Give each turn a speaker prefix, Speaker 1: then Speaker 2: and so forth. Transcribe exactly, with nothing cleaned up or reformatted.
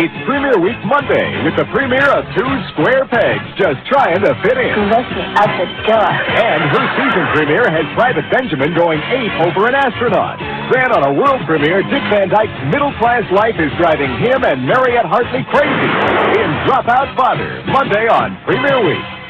Speaker 1: It's Premiere Week Monday with the premiere of Two Square Pegs just trying to fit in.
Speaker 2: Let me out the door.
Speaker 1: And her season premiere has Private Benjamin going ape over an astronaut. Then on a world premiere, Dick Van Dyke's middle-class life is driving him and Mariette Hartley crazy in Dropout Father, Monday on Premiere Week.